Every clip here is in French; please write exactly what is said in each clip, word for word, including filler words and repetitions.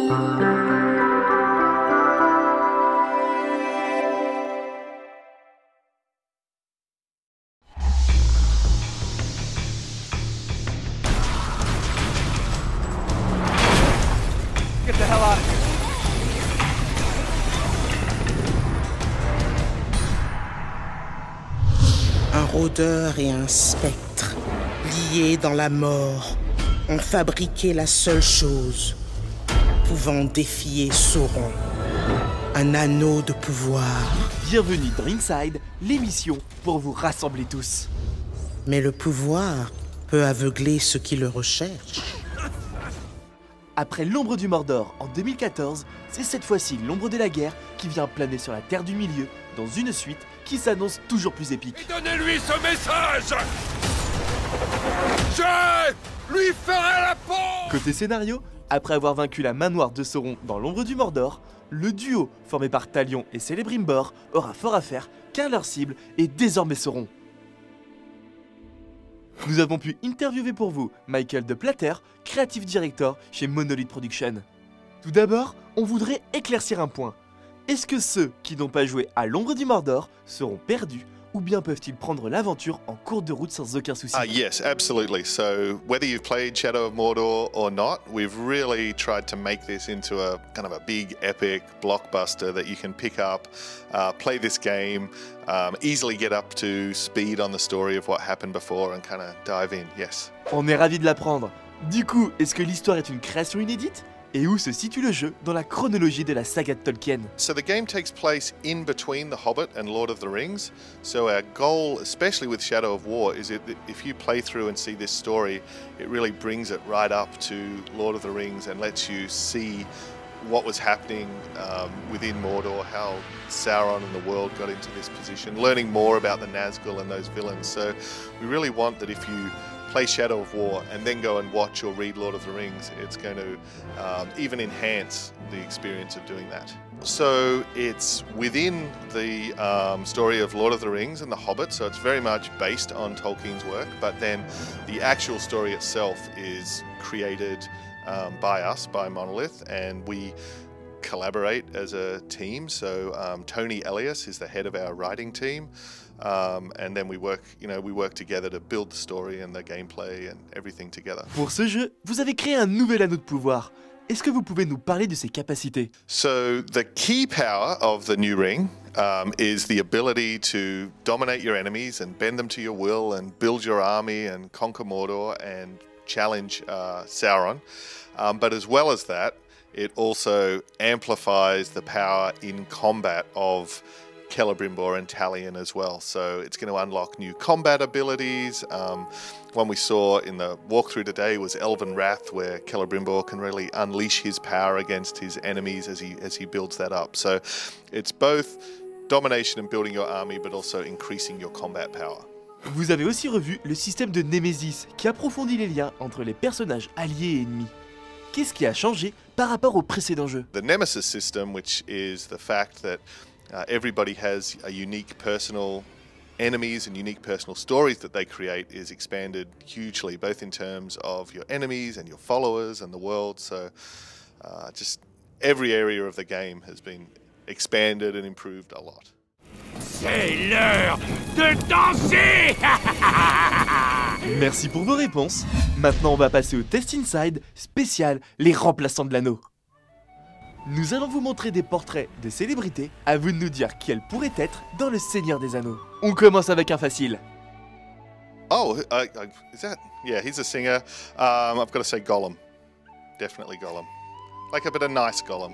Get the hell out of here. Un rôdeur et un spectre, liés dans la mort, ont fabriqué la seule chose pouvant défier Sauron. Un anneau de pouvoir. Bienvenue dans Inside, l'émission pour vous rassembler tous. Mais le pouvoir peut aveugler ceux qui le recherchent. Après l'ombre du Mordor en deux mille quatorze, c'est cette fois-ci l'ombre de la guerre qui vient planer sur la Terre du Milieu dans une suite qui s'annonce toujours plus épique. Et donnez-lui ce message! Je lui ferai la peau! Côté scénario, après avoir vaincu la main noire de Sauron dans l'ombre du Mordor, le duo formé par Talion et Celebrimbor aura fort à faire car leur cible est désormais Sauron. Nous avons pu interviewer pour vous Michael de Platter, Creative Director chez Monolith Production. Tout d'abord, on voudrait éclaircir un point. Est-ce que ceux qui n'ont pas joué à l'ombre du Mordor seront perdus ou bien peuvent-ils prendre l'aventure en cours de route sans aucun souci? Uh, yes, absolutely. So whether you've played Shadow of Mordor or not, we've really tried to make this into a kind of a big epic blockbuster that you can pick up, uh, play this game, um, easily get up to speed on the story of what happened before and kind of dive in, yes. On est ravis de l'apprendre. Du coup, est-ce que l'histoire est une création inédite? Et où se situe le jeu dans la chronologie de la saga de Tolkien? So the game takes place in between The Hobbit and Lord of the Rings. So our goal, especially with Shadow of War, is that if you play through and see this story, it really brings it right up to Lord of the Rings and lets you see what was happening um, within Mordor, how Sauron and the world got into this position, learning more about the Nazgul and those villains. So we really want that if you play Shadow of War and then go and watch or read Lord of the Rings, it's going to um, even enhance the experience of doing that. So it's within the um, story of Lord of the Rings and The Hobbit, so it's very much based on Tolkien's work, but then the actual story itself is created um, by us, by Monolith, and we collaborate as a team. So um, Tony Elias is the head of our writing team. Um, and then we work, you know, we work together to build the story and the gameplay and everything together. Pour ce jeu, vous avez créé un nouvel anneau de pouvoir. Est-ce que vous pouvez nous parler de ses capacités? So the key power of the new ring um, is the ability to dominate your enemies and bend them to your will and build your army and conquer Mordor and challenge uh, Sauron. Um, but as well as that, it also amplifies the power in combat of Celebrimbor and Talion as well. So it's going to unlock new combat abilities. Um, one we saw in the walkthrough today was Elven Wrath, where Celebrimbor can really unleash his power against his enemies as he as he builds that up. So it's both domination and building your army, but also increasing your combat power. Vous avez aussi revu le système de Nemesis qui approfondit les liens entre les personnages alliés et ennemis. Qu'est-ce qui a changé par rapport au précédent jeu? The Nemesis system, which is the fact that Uh, everybody has a unique personal enemies and unique personal stories that they create, is expanded hugely, both in terms of your enemies and your followers and the world. So uh, just every area of the game has been expanded and improved a lot. C'est l'heure de danser! Merci pour vos réponses. Maintenant, on va passer au Test Inside spécial les remplaçants de l'anneau. Nous allons vous montrer des portraits de célébrités, à vous de nous dire qui elles pourraient être dans le Seigneur des Anneaux. On commence avec un facile. Oh, uh, uh, is that? Yeah, he's a singer. Um, I've got to say Gollum. Definitely Gollum. Like a bit of nice Gollum.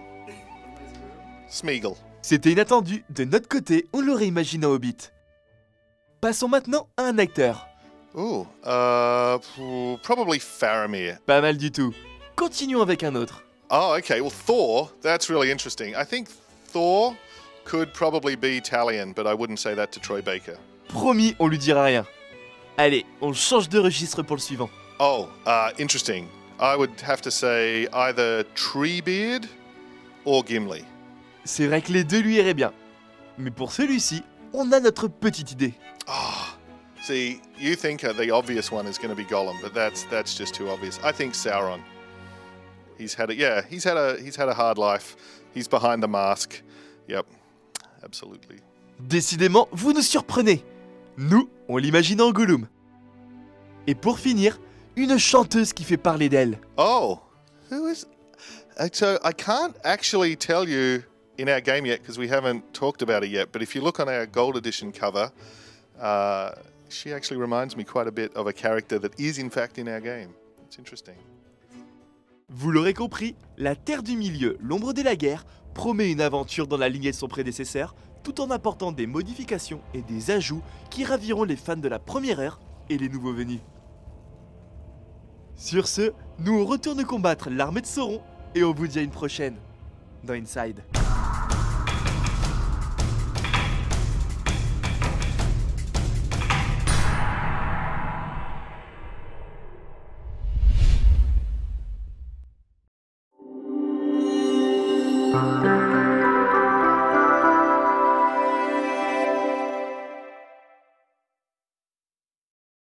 Smeagol. C'était inattendu, de notre côté, on l'aurait imaginé en Hobbit. Passons maintenant à un acteur. Ooh, uh, probably Faramir. Pas mal du tout. Continuons avec un autre. Oh, okay. Well, Thor, that's really interesting. I think Thor could probably be Talion, but I wouldn't say that to Troy Baker. Promis, on lui dira rien. Allez, on change de registre pour le suivant. Oh, uh, interesting. I would have to say either Treebeard or Gimli. C'est vrai que les deux lui iraient bien. Mais pour celui-ci, on a notre petite idée. Ah, oh, see, you think uh, the obvious one is going to be Gollum, but that's that's just too obvious. I think Sauron. He's had a yeah, he's had a he's had a hard life. He's behind the mask. Yep, absolutely. Décidément, vous nous surprenez. Nous, on l'imagine en Gollum. Et pour finir, une chanteuse qui fait parler d'elle. Oh, who is? Uh, so I can't actually tell you in our game yet because we haven't talked about it yet. But if you look on our Gold Edition cover, uh, she actually reminds me quite a bit of a character that is in fact in our game. It's interesting. Vous l'aurez compris, la Terre du Milieu, l'ombre de la guerre, promet une aventure dans la lignée de son prédécesseur, tout en apportant des modifications et des ajouts qui raviront les fans de la première ère et les nouveaux venus. Sur ce, nous on retourne combattre l'armée de Sauron et on vous dit à une prochaine dans Inside. Thank you.